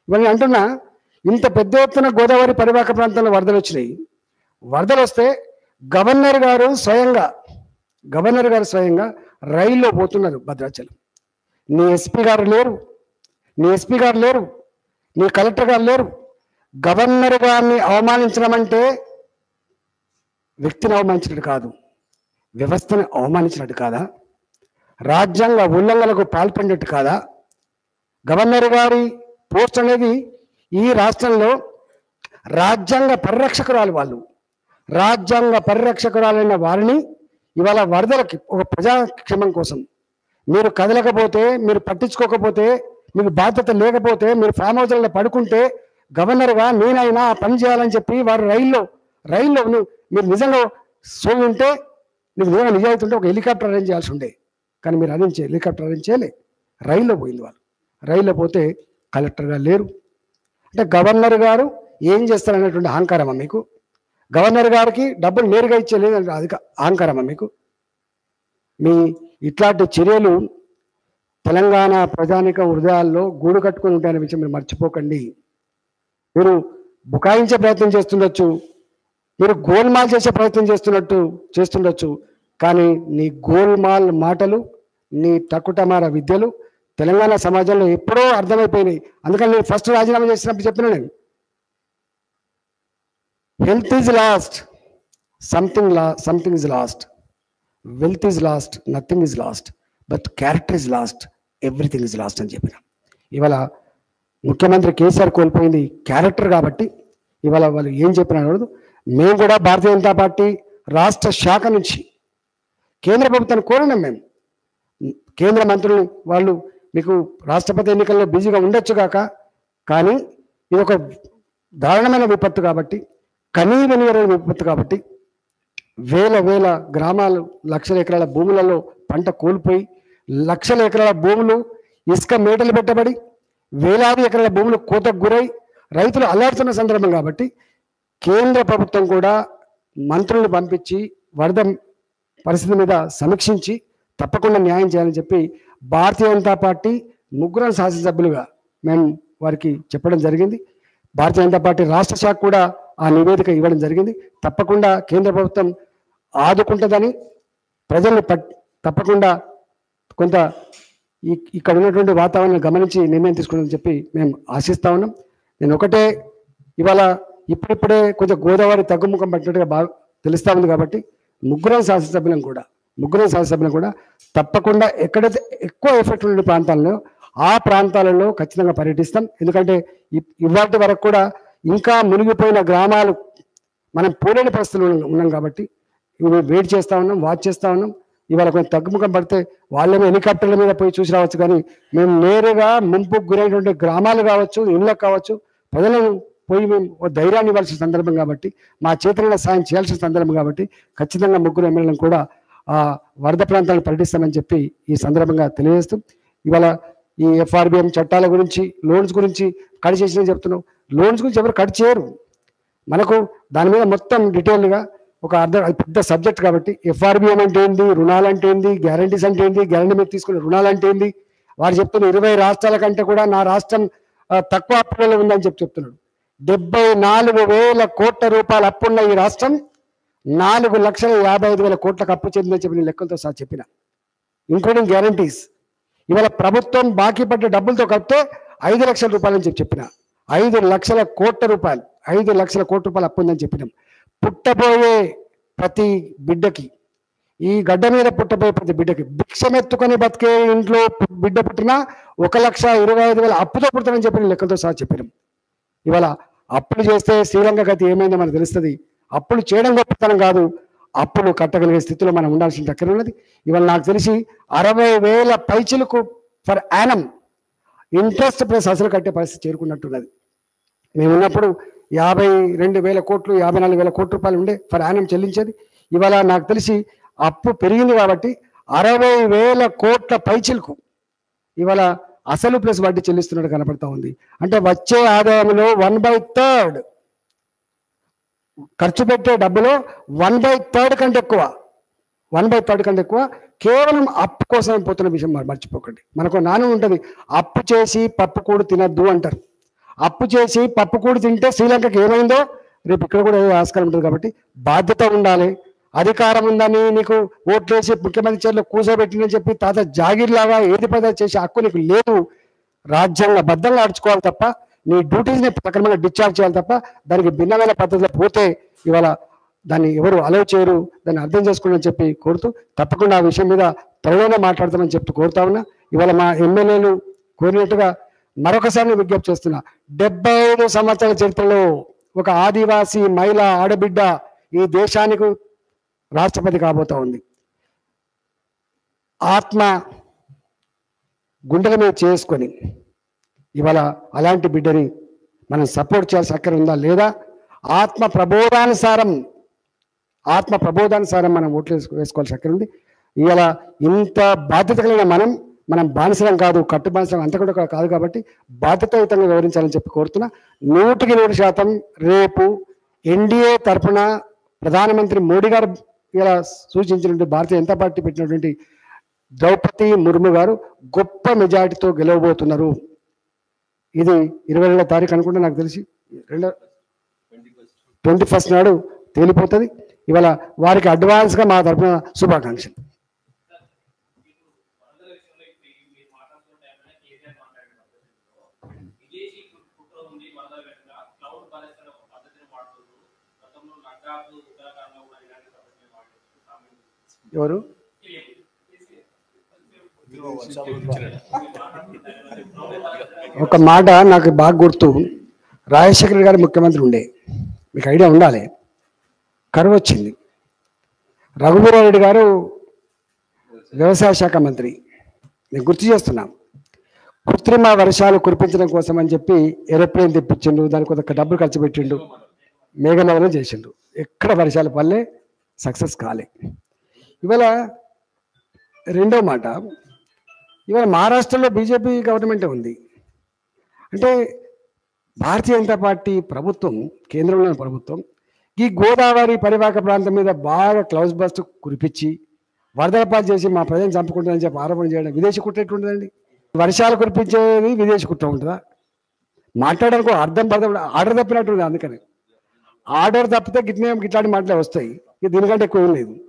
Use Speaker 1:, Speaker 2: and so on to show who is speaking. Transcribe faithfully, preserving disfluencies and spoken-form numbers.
Speaker 1: ఇవాళ నేను అంటున్నా, ఇంత పెద్ద ఎత్తున గోదావరి పరివాహక ప్రాంతంలో వరదలు వచ్చినాయి. వరదలు వస్తే గవర్నర్ గారు స్వయంగా గవర్నర్ గారు స్వయంగా రైల్లో పోతున్నారు భద్రాచలం. నీ ఎస్పీ గారు లేరు, నీ ఎస్పీ గారు లేరు, నీ కలెక్టర్ గారు లేరు. గవర్నర్ గారిని అవమానించడం అంటే వ్యక్తిని అవమానించినట్టు కాదు, వ్యవస్థని అవమానించినట్టు కాదా? రాజ్యాంగ ఉల్లంఘనలకు పాల్పడినట్టు కాదా? గవర్నర్ గారి పోస్ట్ అనేది ఈ రాష్ట్రంలో రాజ్యాంగ పరిరక్షకురాలు, వాళ్ళు రాజ్యాంగ పరిరక్షకురాలైన వారిని ఇవాళ వరదలకి ఒక ప్రజాక్షేమం కోసం మీరు కదలకపోతే, మీరు పట్టించుకోకపోతే, మీకు బాధ్యత లేకపోతే, మీరు ఫామ్ హౌస్లలో పడుకుంటే గవర్నర్గా నేనైనా పని చేయాలని చెప్పి వారు రైల్లో రైల్లో మీరు నిజంగా సోయి ఉంటే, మీకు నిజంగా నిజాయితీ ఉంటే ఒక హెలికాప్టర్ అరేంజ్ చేయాల్సి ఉండే. కానీ మీరు అరేంజ్ చేయాలి, హెలికాప్టర్ అరేంజ్ చేయలే, రైల్లో పోయింది వాళ్ళు. రైల్లో పోతే కలెక్టర్గా లేరు. అంటే గవర్నర్ గారు ఏం చేస్తారనేటువంటి అహంకారమా మీకు? గవర్నర్ గారికి డబ్బులు నేరుగా ఇచ్చేలేదు అది అహంకారమా మీకు? మీ ఇట్లాంటి చర్యలు తెలంగాణ ప్రజానిక హృదయాల్లో గూడు కట్టుకొని ఉంటాయనే విషయం మీరు మర్చిపోకండి. మీరు బుకాయించే ప్రయత్నం చేస్తుండొచ్చు, మీరు గోల్మాల్ చేసే ప్రయత్నం చేస్తున్నట్టు చేస్తుండొచ్చు, కానీ నీ గోల్మాల్ మాటలు, నీ టక్కుటమార విద్యలు తెలంగాణ సమాజంలో ఎప్పుడో అర్థమైపోయినాయి. అందుకని నేను ఫస్ట్ రాజీనామా చేసినప్పుడు చెప్పిన, నేను హెల్త్ ఈజ్ లాస్ట్, సంథింగ్ లా something is lost, wealth is lost, nothing is lost, but character is lost, everything is lost అని చెప్పిన. ఇవాళ ముఖ్యమంత్రి కేసీఆర్ కోల్పోయింది క్యారెక్టర్ కాబట్టి ఇవాళ వాళ్ళు ఏం చెప్పినా అడగదు. మేము కూడా భారతీయ జనతా పార్టీ రాష్ట్ర శాఖ నుంచి కేంద్ర ప్రభుత్వాన్ని కోరినాం. మేము కేంద్ర మంత్రులు వాళ్ళు మీకు రాష్ట్రపతి ఎన్నికల్లో బిజీగా ఉండొచ్చు కాక, కానీ ఇది ఒక దారుణమైన విపత్తు కాబట్టి, కనీవెనియర విపత్తు కాబట్టి, వేల వేల గ్రామాలు, లక్షల ఎకరాల భూములలో పంట కోల్పోయి, లక్షల ఎకరాల భూములు ఇసుక మేటలు పెట్టబడి, వేలాది ఎకరాల భూములు కోతకు గురై రైతులు అల్లాడుతున్న సందర్భం కాబట్టి కేంద్ర ప్రభుత్వం కూడా మంత్రులను పంపించి వరద పరిస్థితి మీద సమీక్షించి తప్పకుండా న్యాయం చేయాలని చెప్పి భారతీయ జనతా పార్టీ ముగ్గురు శాసనసభ్యులుగా మేము వారికి చెప్పడం జరిగింది. భారతీయ జనతా పార్టీ రాష్ట్ర శాఖ కూడా ఆ నివేదిక ఇవ్వడం జరిగింది. తప్పకుండా కేంద్ర ప్రభుత్వం ఆదుకుంటుందని, ప్రజల్ని తప్పకుండా కొంత ఇక్కడ ఉన్నటువంటి వాతావరణం గమనించి నిర్ణయం తీసుకుంటుందని చెప్పి మేము ఆశిస్తా ఉన్నాం. నేను ఒకటే, ఇవాళ ఇప్పుడిప్పుడే కొంచెం గోదావరి తగ్గుముఖం పట్టినట్టుగా బాగా తెలుస్తూ ఉంది కాబట్టి ముగ్గురం శాసనసభ్యులను కూడా ముగ్గురం శాసనసభ్యులను కూడా తప్పకుండా ఎక్కడైతే ఎక్కువ ఎఫెక్ట్ ఉన్న ప్రాంతాల్లో ఆ ప్రాంతాలలో ఖచ్చితంగా పర్యటిస్తాం. ఎందుకంటే ఇవాటి వరకు కూడా ఇంకా మునిగిపోయిన గ్రామాలు మనం పోలేని పరిస్థితులు ఉన్నాం కాబట్టి ఇవి వెయిట్ చేస్తూ ఉన్నాం, వాచ్ చేస్తూ ఉన్నాం. ఇవాళ కొంచెం తగ్గుముఖం పడితే వాళ్ళేమో హెలికాప్టర్ల మీద పోయి చూసి రావచ్చు, కానీ మేము నేరుగా ముంపుకు గురైనటువంటి గ్రామాలు కావచ్చు, ఇళ్ళకు కావచ్చు, ప్రజలను పోయి మేము ధైర్యాన్ని ఇవ్వాల్సిన సందర్భం కాబట్టి, మా చేతుల సాయం చేయాల్సిన సందర్భం కాబట్టి ఖచ్చితంగా ముగ్గురు ఎమ్మెల్యేలను కూడా ఆ వరద ప్రాంతాలను పర్యటిస్తామని చెప్పి ఈ సందర్భంగా తెలియజేస్తూ, ఇవాళ ఈ ఎఫ్ఆర్బిఎం చట్టాల గురించి, లోన్స్ గురించి కట్ చేసిన చెప్తున్నాం. లోన్స్ గురించి ఎవరు కట్ చేయరు, మనకు దాని మీద మొత్తం డీటెయిల్గా ఒక అర్థం, పెద్ద సబ్జెక్ట్ కాబట్టి ఎఫ్ఆర్బిఎం అంటే ఏంది, రుణాలు అంటే ఏంది, గ్యారంటీస్ అంటే ఏంది, గ్యారంటీ మీద తీసుకునే రుణాలు అంటే ఏంది, వారు చెప్తున్న ఇరవై రాష్ట్రాల కంటే కూడా నా రాష్ట్రం తక్కువ అప్పులలో ఉందని చెప్పి చెప్తున్నాడు. డెబ్బై నాలుగు వేల కోట్ల రూపాయల అప్పున్న ఈ రాష్ట్రం నాలుగు లక్షల యాభై ఐదు వేల కోట్లకు అప్పు చెందిందని చెప్పి నేను లెక్కలతో సహా చెప్పిన, ఇంక్లూడింగ్ గ్యారంటీస్. ఇవాళ ప్రభుత్వం బాకీ పడ్డ డబ్బులతో కలిపితే ఐదు లక్షల రూపాయలని చెప్పి చెప్పిన, ఐదు లక్షల కోట్ల రూపాయలు ఐదు లక్షల కోట్ల రూపాయలు అప్పు ఉందని చెప్పినాం. పుట్టబోయే ప్రతి బిడ్డకి, ఈ గడ్డ మీద పుట్టబోయే ప్రతి బిడ్డకి, భిక్షమెత్తుకొని బతికే ఇంట్లో బిడ్డ పుట్టినా ఒక లక్ష ఇరవై ఐదు వేల అప్పుతో పుడతానని చెప్పి లెక్కలతో సహా చెప్పినాం. ఇవాళ అప్పులు చేస్తే శ్రీలంక గతి ఏమైందో మనకు తెలుస్తుంది. అప్పులు చేయడం గొప్పతనం కాదు, అప్పులు కట్టగలిగే స్థితిలో మనం ఉండాల్సిన దగ్గర ఉన్నది. ఇవాళ నాకు తెలిసి అరవై వేల పైచిలకు ఫర్ యానం ఇంట్రెస్ట్ ప్లస్ అసలు కట్టే పరిస్థితి చేరుకున్నట్టున్నది. మేము ఉన్నప్పుడు యాభై రెండు వేల కోట్లు యాభై నాలుగు వేల కోట్ల రూపాయలు ఉండే ఫర్ యానం చెల్లించేది. ఇవాళ నాకు తెలిసి అప్పు పెరిగింది కాబట్టి అరవై వేల కోట్ల పైచిలకు ఇవాళ అసలు ప్లస్ వడ్డీ చెల్లిస్తున్నట్టు కనపడతా ఉంది. అంటే వచ్చే ఆదాయంలో వన్ బై థర్డ్ ఖర్చు పెట్టే డబ్బులో వన్ బై థర్డ్ కంటే ఎక్కువ వన్ బై థర్డ్ కంటే ఎక్కువ కేవలం అప్పు కోసం పోతున్న విషయం మర్చిపోకండి. మనకు నాన్న ఉంటుంది, అప్పు చేసి పప్పు కూడు తినద్దు అంటారు. అప్పు చేసి పప్పు కూడి తింటే శ్రీలంకకి ఏమైందో రేపు ఇక్కడ కూడా ఆస్కారం ఉంటుంది. కాబట్టి బాధ్యత ఉండాలి. అధికారం ఉందని నీకు ఓట్లేసి ముఖ్యమంత్రి చైర్లో కూర్చోబెట్టిందని చెప్పి తాత జాగీర్లాగా ఏది పదా చేసే హక్కు నీకు లేదు. రాజ్యాంగ బద్ధంగా నడుచుకోవాలి తప్ప నీ డ్యూటీస్ని సక్రమంగా డిశ్చార్జ్ చేయాలి తప్ప దానికి భిన్నమైన పద్ధతిలో పోతే ఇవాళ దాన్ని ఎవరు అలౌ చేయరు. దాన్ని అర్థం చేసుకోండి చెప్పి కోరుతూ తప్పకుండా ఆ విషయం మీద త్వరలోనే మాట్లాడతామని చెప్తూ కోరుతా ఉన్నా. ఇవాళ మా ఎమ్మెల్యేలు కోరినట్టుగా మరొకసారి విజ్ఞప్తి చేస్తున్నా. డెబ్బై ఐదు సంవత్సరాల చరిత్రలో ఒక ఆదివాసీ మహిళ ఆడబిడ్డ ఈ దేశానికి రాష్ట్రపతి కాబోతా ఉంది. ఆత్మ గుండెల మీద చేసుకొని ఇవాళ అలాంటి బిడ్డని మనం సపోర్ట్ చేయాల్సిన అక్కర ఉందా లేదా? ఆత్మ ప్రబోధానుసారం ఆత్మ ప్రబోధానుసారం మనం ఓట్లు వేసుకోవాల్సి అక్కడ ఉంది. ఇవాళ ఇంత బాధ్యత కలిగిన మనం మనం బానిసలం కాదు, కట్టు బానిసలం అంత కూడా కాదు. కాబట్టి బాధ్యతాయుతంగా వివరించాలని చెప్పి కోరుతున్నా. నూటికి నూరు శాతం రేపు ఎన్డీఏ తరఫున ప్రధానమంత్రి మోడీ గారు ఇలా సూచించినటువంటి భారతీయ జనతా పార్టీ పెట్టినటువంటి ద్రౌపది ముర్ము గారు గొప్ప మెజారిటీతో గెలవబోతున్నారు. ఇది ఇరవై రెండో తారీఖు అనుకుంటే నాకు తెలిసి రెండో ట్వంటీ ఫస్ట్ నాడు తేలిపోతుంది. ఇవాళ వారికి అడ్వాన్స్గా మా తరఫున శుభాకాంక్షలు. ఎవరు ఒక మాట నాకు బాగా గుర్తు. రాజశేఖర్ గారు ముఖ్యమంత్రి ఉండే, మీకు ఐడియా ఉండాలి. కరువు వచ్చింది. రఘువీరారెడ్డి గారు వ్యవసాయ శాఖ మంత్రి. నేను గుర్తు చేస్తున్నాం. కృత్రిమ వర్షాలు కురిపించడం కోసం అని చెప్పి ఏరోప్లేన్ తెప్పించిండు, దానికి కొంత డబ్బులు ఖర్చు పెట్టిండు, మేఘమేఘనం చేసిండు. ఎక్కడ వర్షాలు పల్లె, సక్సెస్ కాలే. ఇవాళ రెండో మాట, ఇవాళ మహారాష్ట్రలో బీజేపీ గవర్నమెంటే ఉంది. అంటే భారతీయ జనతా పార్టీ ప్రభుత్వం, కేంద్రంలోని ప్రభుత్వం ఈ గోదావరి పరివాహక ప్రాంతం మీద బాగా క్లౌజ్ బస్ట్ కురిపించి వరదలపాలు చేసి మా ప్రజలను చంపుకుంటుందని చెప్పి ఆరోపణ చేయడం విదేశీ కుట్ర ఎట్లుంటుందండి? వర్షాలు కురిపించేది విదేశీ కుట్ర ఉంటుందా? మాట్లాడడానికి అర్థం పర్థం ఆర్డర్ తప్పినట్టుంది. అందుకని ఆర్డర్ తప్పితే గిట్నే గిట్లాంటి మాటలే వస్తాయి. దీనికంటే ఎక్కువ ఏం లేదు.